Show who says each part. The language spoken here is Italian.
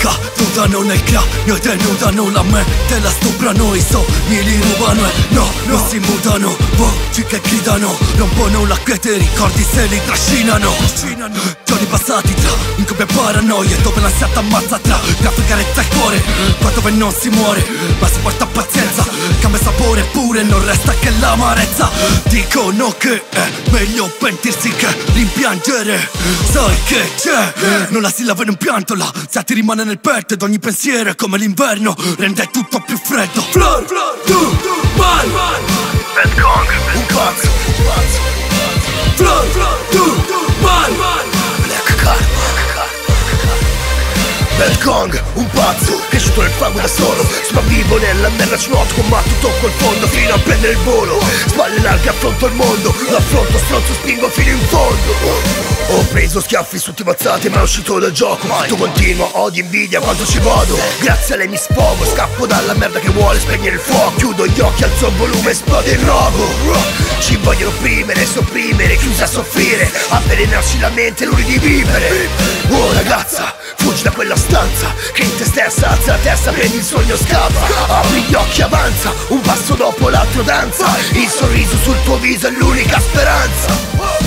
Speaker 1: Caduta nel cranio, denudano la mente, la stuprano, i sogni li rubano e no, non si mutano. Voci che gridano, rompono la quiete, ricordi se li trascinano. Giorni passati tra incubi e paranoie, dove l'ansia t'ammazza tra traffica e il cuore. Qua dove non si muore, ma si porta pazienza, cambia sapore eppure non resta che l'amarezza. Dicono che è meglio pentirsi che rimpiangere. Sai che c'è, non la sillaba in un pianto, la se ti rimane nel petto ed ogni pensiero è come l'inverno, rende tutto più freddo. Flor, tu, man,
Speaker 2: Bad Kong,
Speaker 1: un pazzo. Flor, tu, man,
Speaker 2: Black Karma. Bad Kong, un pazzo, cresciuto nel fango da solo. Sopravvivo nella merda, ci nuoto, combatto, tocco il fondo fino a prendere il volo. Spalle larghe, affronto il mondo, lo affronto, stronzo, spingo fino in fondo. Ho preso schiaffi su mazzate ma è uscito dal gioco. Tu continua, odio, invidia, quanto ci godo. Grazie a lei mi sfogo, scappo dalla merda che vuole spegnere il fuoco. Chiudo gli occhi, alzo il volume, esplode il rogo. Ci vogliono opprimere, sopprimere, chiusi a soffrire, avvelenarci la mente, l'uri di vivere. Oh ragazza, fuggi da quella stanza, che in te stessa alza la testa, prendi il sogno, scappa. Apri gli occhi, avanza, un passo dopo l'altro danza. Il sorriso sul tuo viso è l'unica speranza.